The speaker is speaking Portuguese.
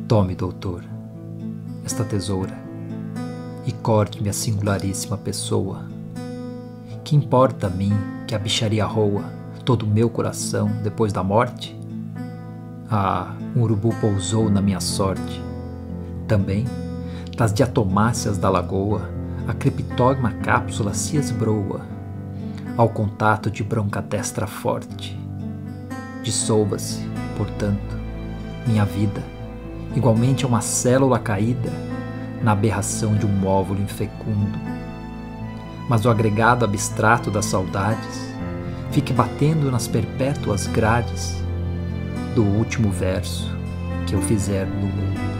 Tome, doutor, esta tesoura e corte-me a singularíssima pessoa. Que importa a mim que a bicharia roa todo o meu coração depois da morte? Ah, um urubu pousou na minha sorte. Também, das diatomáceas da lagoa, a crepitogma cápsula se esbroa ao contato de broncadestra forte. Dissolva-se, portanto, minha vida, igualmente a uma célula caída na aberração de um óvulo infecundo. Mas o agregado abstrato das saudades fique batendo nas perpétuas grades do último verso que eu fizer no mundo.